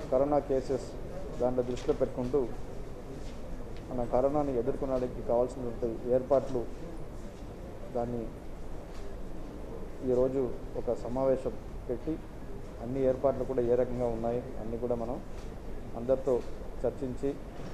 Corona cases దాంట్లో దృష్టిలో పెట్టుకుంటూ మన కరోనాని ఎదుర్కొనడానికి కావాల్సినటువంటి ఏర్పాట్లు దాన్ని ఈరోజు ఒక సమావేశం పెట్టి అన్ని ఏర్పాట్లు కూడా ఏ రకంగా ఉన్నాయి అన్నీ కూడా మనం అందరితో చర్చించి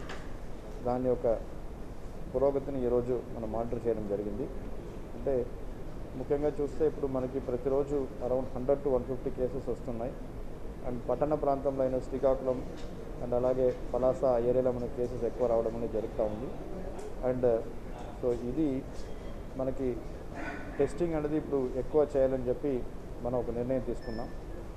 దాని యొక్క పురోగతిని ఈరోజు మనం మానిటర్ చేయడం జరిగింది. అంటే ముఖ్యంగా చూస్తే ఇప్పుడు మనకి ప్రతిరోజు అరౌండ్ 100 to 150 కేసెస్ వస్తున్నాయి. అండ్ పట్టణ ప్రాంతంలో అయిన శ్రీకాకుళం అండ్ అలాగే పలాస ఏరియాలో మనకి కేసెస్ ఎక్కువ రావడం అనేది జరుగుతూ ఉంది. అండ్ సో ఇది మనకి టెస్టింగ్ అనేది ఇప్పుడు ఎక్కువ చేయాలని చెప్పి మనం ఒక నిర్ణయం తీసుకున్నాం.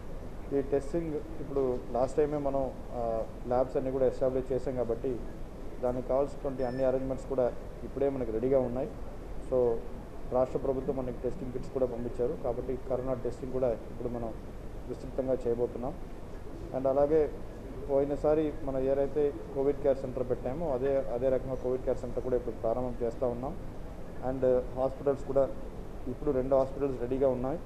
ఈ టెస్టింగ్ ఇప్పుడు లాస్ట్ టైమే మనం ల్యాబ్స్ అన్నీ కూడా ఎస్టాబ్లిష్ చేసాం కాబట్టి దానికి కావాల్సినటువంటి అన్ని అరేంజ్మెంట్స్ కూడా ఇప్పుడే మనకి రెడీగా ఉన్నాయి. సో రాష్ట్ర ప్రభుత్వం మనకి టెస్టింగ్ కిట్స్ కూడా పంపించారు కాబట్టి కరోనా టెస్టింగ్ కూడా ఇప్పుడు మనం విస్తృతంగా చేయబోతున్నాం. అండ్ అలాగే పోయినసారి మనం ఏదైతే కోవిడ్ కేర్ సెంటర్ పెట్టామో అదే రకంగా కోవిడ్ కేర్ సెంటర్ కూడా ఇప్పుడు ప్రారంభం చేస్తూ ఉన్నాం. అండ్ హాస్పిటల్స్ కూడా ఇప్పుడు 2 హాస్పిటల్స్ రెడీగా ఉన్నాయి.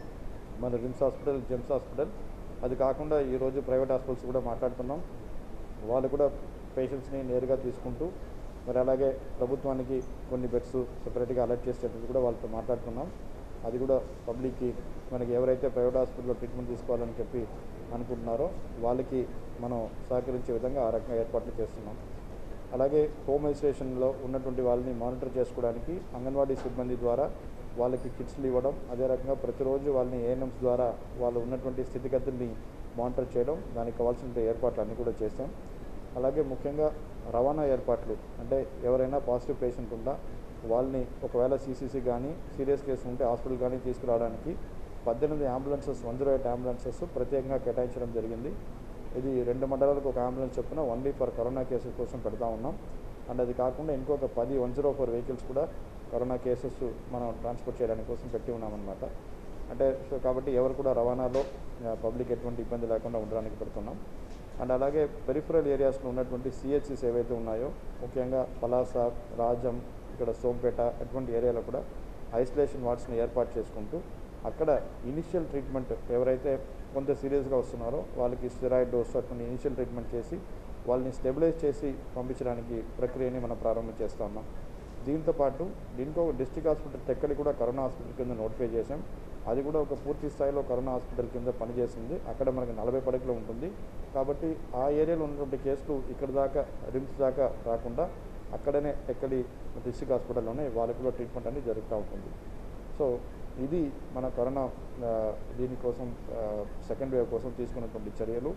మన రిమ్స్ హాస్పిటల్, జెమ్స్ హాస్పిటల్. అది కాకుండా ఈరోజు ప్రైవేట్ హాస్పిటల్స్ కూడా మాట్లాడుతున్నాం. వాళ్ళు కూడా పేషెంట్స్ని నేరుగా తీసుకుంటూ మరి అలాగే ప్రభుత్వానికి కొన్ని బెడ్స్ సెపరేట్గా అలర్ట్ చేసేటప్పుడు కూడా వాళ్ళతో మాట్లాడుతున్నాం. అది కూడా పబ్లిక్కి మనకి ఎవరైతే ప్రైవేట్ హాస్పిటల్లో ట్రీట్మెంట్ తీసుకోవాలని చెప్పి అనుకుంటున్నారో వాళ్ళకి మనం సహకరించే విధంగా ఆ రకంగా ఏర్పాట్లు చేస్తున్నాం. అలాగే హోమ్ ఐసోలేషన్లో ఉన్నటువంటి వాళ్ళని మానిటర్ చేసుకోవడానికి అంగన్వాడీ సిబ్బంది ద్వారా వాళ్ళకి కిట్స్లు ఇవ్వడం, అదే రకంగా ప్రతిరోజు వాళ్ళని ఏఎన్ఎంస్ ద్వారా వాళ్ళు ఉన్నటువంటి స్థితిగతుల్ని మానిటర్ చేయడం, దానికి కావాల్సిన ఏర్పాట్లు అన్నీ కూడా చేశాం. అలాగే ముఖ్యంగా రవాణా ఏర్పాట్లు అంటే ఎవరైనా పాజిటివ్ పేషెంట్ ఉందా వాళ్ళని ఒకవేళ సీసీసీ కానీ సీరియస్ కేసు ఉంటే హాస్పిటల్ కానీ తీసుకురావడానికి 18 అంబులెన్సెస్ 108 అంబులెన్సెస్ ప్రత్యేకంగా కేటాయించడం జరిగింది. ఇది 2 మండలాలకు ఒక అంబులెన్స్ చొప్పున ఓన్లీ ఫర్ కరోనా కేసెస్ కోసం పెడతా ఉన్నాం. అండ్ అది కాకుండా ఇంకొక 10 104 వెహికల్స్ కూడా కరోనా కేసెస్ మనం ట్రాన్స్పోర్ట్ చేయడానికి కోసం పెట్టి ఉన్నామన్నమాట. అంటే సో కాబట్టి ఎవరు కూడా రవాణాలో పబ్లిక్ ఎటువంటి ఇబ్బంది లేకుండా ఉండడానికి పెడుతున్నాం. అండ్ అలాగే పెరిఫరల్ ఏరియాస్లో ఉన్నటువంటి సిహెచ్సిస్ ఏవైతే ఉన్నాయో ముఖ్యంగా పలాస, రాజం, ఇక్కడ సోంపేట అటువంటి ఏరియాలో కూడా ఐసోలేషన్ వార్డ్స్ని ఏర్పాటు చేసుకుంటూ అక్కడ ఇనిషియల్ ట్రీట్మెంట్ ఎవరైతే కొంత సీరియస్గా వస్తున్నారో వాళ్ళకి స్టెరాయిడ్ డోస్ అటువంటి ఇనిషియల్ ట్రీట్మెంట్ చేసి వాళ్ళని స్టెబిలైజ్ చేసి పంపించడానికి ప్రక్రియని మనం ప్రారంభం చేస్తూ ఉన్నాం. దీంతోపాటు దీనికి ఒక డిస్ట్రిక్ట్ హాస్పిటల్ టెక్కలి కూడా కరోనా హాస్పిటల్ కింద నోటిఫై చేసాం. అది కూడా ఒక పూర్తి స్థాయిలో కరోనా హాస్పిటల్ కింద పనిచేస్తుంది. అక్కడ మనకి 40 పడకలు ఉంటుంది కాబట్టి ఆ ఏరియాలో ఉన్నటువంటి కేసులు ఇక్కడ దాకా రిమ్స్ దాకా రాకుండా అక్కడనే టెక్కలి డిస్ట్రిక్ట్ హాస్పిటల్లోనే వాళ్ళకి కూడా ట్రీట్మెంట్ అనేది జరుగుతూ ఉంటుంది. సో ఇది మన కరోనా దీనికోసం సెకండ్ వేవ్ కోసం తీసుకున్నటువంటి చర్యలు.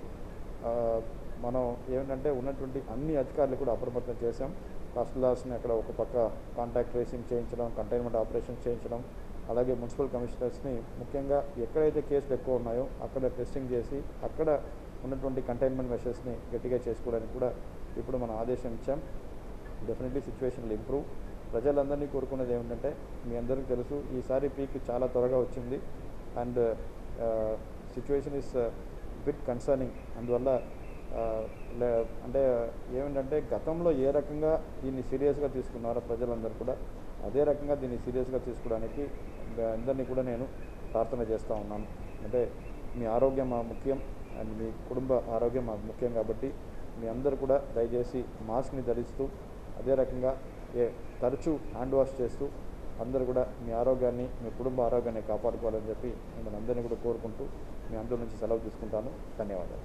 మనం ఏమిటంటే ఉన్నటువంటి అన్ని అధికారులు కూడా అప్రమత్తం చేశాం. తహసీల్దార్స్ని అక్కడ ఒక పక్క కాంటాక్ట్ ట్రేసింగ్ చేయించడం, కంటైన్మెంట్ ఆపరేషన్స్ చేయించడం, అలాగే మున్సిపల్ కమిషనర్స్ని ముఖ్యంగా ఎక్కడైతే కేసులు ఎక్కువ ఉన్నాయో అక్కడ టెస్టింగ్ చేసి అక్కడ ఉన్నటువంటి కంటైన్మెంట్ మెషర్స్ని గట్టిగా చేసుకోవడానికి కూడా ఇప్పుడు మనం ఆదేశం ఇచ్చాం. Definitely situation will improve. ప్రజలందరినీ కోరుకునేది ఏమిటంటే మీ అందరికీ తెలుసు ఈసారి పీక్ చాలా త్వరగా వచ్చింది and situation is bit concerning. అందువల్ల అంటే ఏమిటంటే గతంలో ఏ రకంగా దీన్ని సీరియస్గా తీసుకున్నారో ప్రజలందరూ కూడా అదే రకంగా దీన్ని సీరియస్గా తీసుకోవడానికి అందరినీ కూడా నేను ప్రార్థన చేస్తూ ఉన్నాను. అంటే మీ ఆరోగ్యం మాకు ముఖ్యం అండ్ మీ కుటుంబ ఆరోగ్యం మాకు ముఖ్యం కాబట్టి మీ అందరూ కూడా దయచేసి మాస్క్ని ధరిస్తూ అదే రకంగా తరచూ హ్యాండ్ వాష్ చేస్తూ అందరూ కూడా మీ ఆరోగ్యాన్ని, మీ కుటుంబ ఆరోగ్యాన్ని కాపాడుకోవాలని చెప్పి మిమ్మల్ని అందరినీ కూడా కోరుకుంటూ మీ అందరి నుంచి సెలవు తీసుకుంటాను. ధన్యవాదాలు.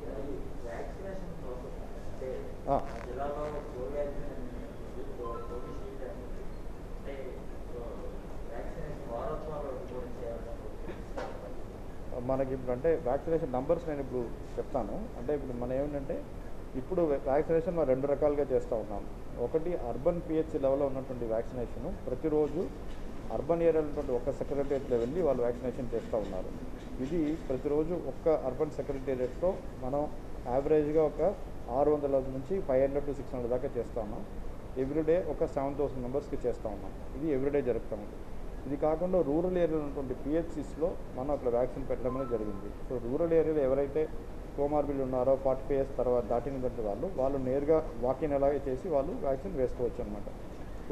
మనకి ఇప్పుడు అంటే వ్యాక్సినేషన్ నంబర్స్ నేను ఇప్పుడు చెప్తాను. అంటే ఇప్పుడు మనం ఏమిటంటే ఇప్పుడు వ్యాక్సినేషన్ మనం 2 రకాలుగా చేస్తూ ఉన్నాం. ఒకటి అర్బన్ పిహెచ్సి లెవెల్లో ఉన్నటువంటి వ్యాక్సినేషను ప్రతిరోజు అర్బన్ ఏరియాలో ఉన్నటువంటి ఒక్క సెక్రటేరియట్లో వెళ్ళి వాళ్ళు వ్యాక్సినేషన్ చేస్తూ ఉన్నారు. ఇది ప్రతిరోజు ఒక్క అర్బన్ సెక్రటేరియట్లో మనం యావరేజ్గా ఒక 600 నుంచి 500 to 600 దాకా చేస్తూ ఉన్నాం. ఎవ్రీడే ఒక 7000 మెంబర్స్కి చేస్తూ ఉన్నాం. ఇది ఎవ్రీడే జరుగుతూ ఉంది. ఇది కాకుండా రూరల్ ఏరియాలో ఉన్నటువంటి పిహెచ్సిస్లో మనం అక్కడ వ్యాక్సిన్ పెట్టడం అనేది జరిగింది. సో రూరల్ ఏరియాలో ఎవరైతే కోమార్బిడ్ ఉన్నారో 45 years తర్వాత దాటినటువంటి వాళ్ళు నేరుగా వాకిన్ అలాగే చేసి వాళ్ళు వ్యాక్సిన్ వేసుకోవచ్చు అనమాట.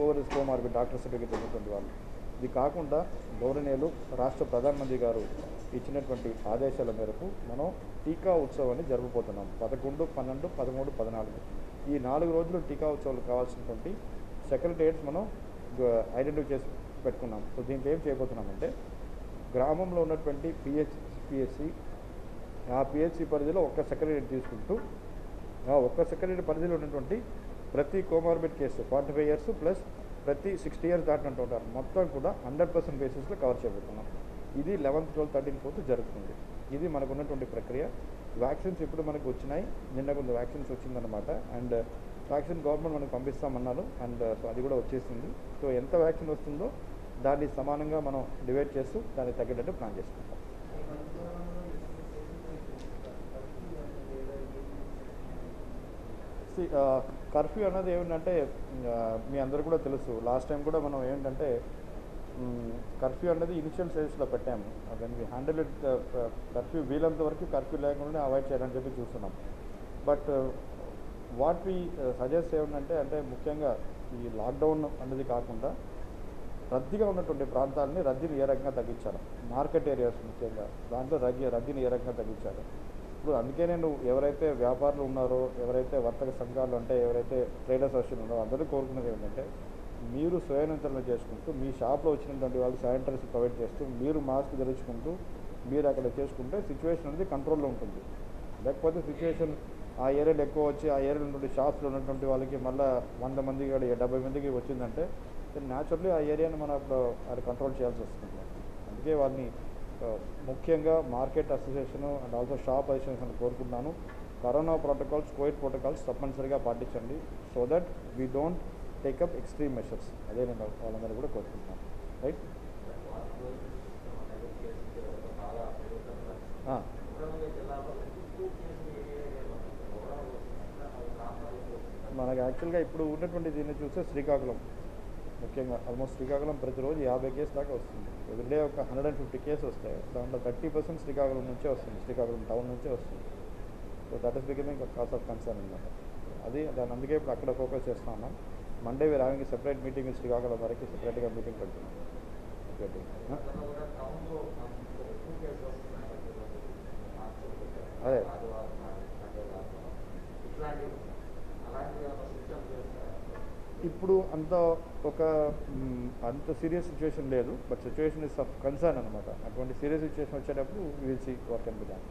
కోమార్బిడ్ డాక్టర్ సర్టిఫికేట్ ఉన్నటువంటి వాళ్ళు. ఇది కాకుండా గౌరవనీయులు రాష్ట్ర ప్రధానమంత్రి గారు ఇచ్చినటువంటి ఆదేశాల మేరకు మనం టీకా ఉత్సవాన్ని జరుపుపోతున్నాం. 11, 12, 13, 14 ఈ 4 రోజులు టీకా ఉత్సవాలు కావాల్సినటువంటి సెక్రటేరియట్స్ మనం ఐడెంటిఫై చేసి పెట్టుకున్నాం. సో దీంట్లో ఏం చేయబోతున్నామంటే గ్రామంలో ఉన్నటువంటి పిహెచ్సి ఆ పిహెచ్సి పరిధిలో ఒక్క సెక్రటేరియట్ తీసుకుంటూ ఆ ఒక్క సెక్రటేరియట్ పరిధిలో ఉన్నటువంటి ప్రతి కోమార్బిడ్ కేసు 45 years ప్లస్ ప్రతి 60 years దాటినట్టు ఉంటారు మొత్తం కూడా 100% బేసిస్లో కవర్ చేయబోతున్నాం. ఇది 11th, 12th, 13th, 14th జరుగుతుంది. ఇది మనకు ఉన్నటువంటి ప్రక్రియ. వ్యాక్సిన్స్ ఇప్పుడు మనకు వచ్చినాయి, నిన్న కొంత వ్యాక్సిన్స్ వచ్చిందనమాట. అండ్ వ్యాక్సిన్ గవర్నమెంట్ మనకు పంపిస్తామన్నారు అండ్ సో అది కూడా వచ్చేసింది. సో ఎంత వ్యాక్సిన్ వస్తుందో దాన్ని సమానంగా మనం డివైడ్ చేస్తూ దానికి తగ్గేటట్టు ప్లాన్ చేసుకుంటాం. కర్ఫ్యూ అన్నది ఏమిటంటే మీ అందరూ కూడా తెలుసు, లాస్ట్ టైం కూడా మనం ఏంటంటే కర్ఫ్యూ అనేది ఇనిషియల్ స్టేజ్లో పెట్టాము. Then we handle it curfew వీలంత వరకు కర్ఫ్యూ లేకుండా అవాయిడ్ చేయాలని చెప్పి చూస్తున్నాం. బట్ వాట్ వి సజెస్ట్ ఏమిటంటే అంటే ముఖ్యంగా ఈ లాక్డౌన్ అనేది కాకుండా రద్దీగా ఉన్నటువంటి ప్రాంతాలని రద్దీని ఏ రకంగా తగ్గించాలి, మార్కెట్ ఏరియాస్ ముఖ్యంగా దాంట్లో రద్దీని ఏ రకంగా తగ్గించాలి. ఇప్పుడు అందుకే నేను ఎవరైతే వ్యాపారులు ఉన్నారో, ఎవరైతే వర్తక సంఘాలు అంటే ఎవరైతే ట్రేడ్ అసోసియేషన్ ఉన్నారో అందరూ కోరుకున్నది ఏంటంటే మీరు స్వయంత్రణ చేసుకుంటూ మీ షాప్లో వచ్చినటువంటి వాళ్ళు శానిటైజర్స్ ప్రొవైడ్ చేస్తూ మీరు మాస్క్ ధరించుకుంటూ మీరు అక్కడ చేసుకుంటే సిచ్యువేషన్ అనేది కంట్రోల్లో ఉంటుంది. లేకపోతే సిచ్యువేషన్ ఆ ఏరియాలో ఎక్కువ వచ్చి ఆ ఏరియాలో ఉన్నటువంటి షాప్స్లో ఉన్నటువంటి వాళ్ళకి మళ్ళీ 100 మందికి 70 మందికి వచ్చిందంటే న్యాచురల్లీ ఆ ఏరియాని మనం అప్పుడు అది కంట్రోల్ చేయాల్సి వస్తుంది. అందుకే వాళ్ళని ముఖ్యంగా market association and also shop association కోరుకుంటున్నాను, కరోనా ప్రోటోకాల్స్, కోవిడ్ ప్రోటోకాల్స్ తప్పనిసరిగా పాటించండి. So that we don't take up extreme measures. అదే నేను వాళ్ళందరూ కూడా కోరుకుంటున్నాను. రైట్. మనకు యాక్చువల్గా ఇప్పుడు ఉన్నటువంటి దీన్ని చూస్తే శ్రీకాకుళం ముఖ్యంగా ఆల్మోస్ట్ శ్రీకాకుళం ప్రతిరోజు 50 కేసు దాకా వస్తుంది. ఎవ్రీడే ఒక 150 కేసు వస్తాయి. దాంట్లో 30% శ్రీకాకుళం నుంచే వస్తుంది, శ్రీకాకుళం టౌన్ నుంచే వస్తుంది. So that is becoming cause of concern అనమాట. దాని అందుకే ఇప్పుడు అక్కడ ఫోకస్ చేస్తా ఉన్నాం. Monday we're having separate meeting Srikakulam వరకు సెపరేట్గా మీటింగ్ పెడుతున్నాం. అదే ఇప్పుడు అంత సీరియస్ సిచ్యువేషన్ లేదు, but situation is of concern అనమాట. అటువంటి సీరియస్ సిచ్యువేషన్ వచ్చేటప్పుడు will see what can be done.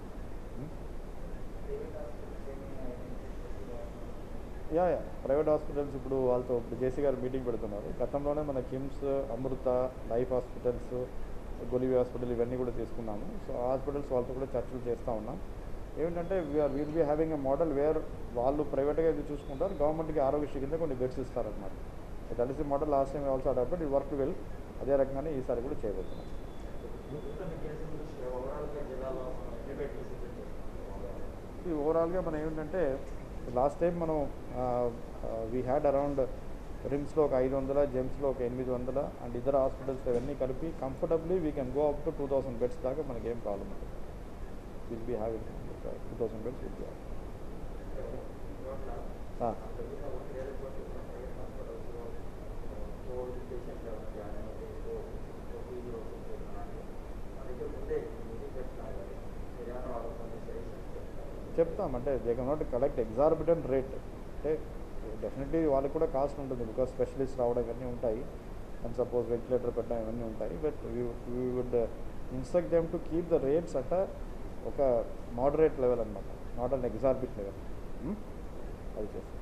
Private hospitals ఇప్పుడు వాళ్ళతో జేసీ గారు మీటింగ్ పెడుతున్నారు. గతంలోనే మన KIMS, Amrita, life hospitals, Golivi hospital ఇవన్నీ కూడా తీసుకున్నాము. సో ఆ హాస్పిటల్స్ వాళ్ళతో కూడా చర్చలు చేస్తూ ఉన్నాం. ఏమిటంటే will be having a model where వాళ్ళు ప్రైవేట్గా ఇది చూసుకుంటారు, గవర్నమెంట్కి ఆరోగ్యశ్రీ కింద కొన్ని బెడ్స్ ఇస్తారనమాట. That is the model. Last time also adapted, it work well. అదే రకంగానే ఈసారి కూడా చేయబోతున్నాం. ఇది ఓవరాల్గా మనం ఏమిటంటే లాస్ట్ టైం మనం వీ హ్యాడ్ అరౌండ్ రిమ్స్లో ఒక 500, జెమ్స్లో ఒక 800 అండ్ ఇతర హాస్పిటల్స్ ఇవన్నీ కలిపి comfortably we can go up to 2000 beds దాకా మనకి ఏం ప్రాబ్లం ఉంటుంది. Will be having 2000 beds will be having. చెప్తామంటే they can not collect exorbitant rate. అంటే డెఫినెట్లీ వాళ్ళకి కూడా కాస్ట్ ఉంటుంది, బికాస్ స్పెషలిస్ట్ రావడం ఇవన్నీ ఉంటాయి అండ్ సపోజ్ వెంటిలేటర్ పెట్టడం ఇవన్నీ ఉంటాయి. But we would instruct them to keep the rates at ఒక మోడరేట్ లెవెల్ అనమాట, నాట్ అన్ ఎగ్జార్బిట్ లెవెల్. అది చేస్తాం.